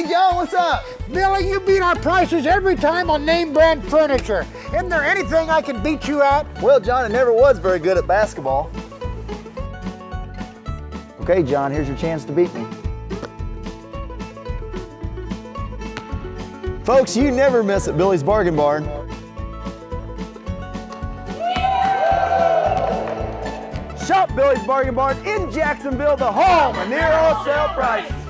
Hey, John, what's up? Billy, you beat our prices every time on name brand furniture. Isn't there anything I can beat you at? Well, John, I never was very good at basketball. Okay, John, here's your chance to beat me. Folks, you never miss at Billy's Bargain Barn. Shop Billy's Bargain Barn in Jacksonville, the home of near wholesale prices.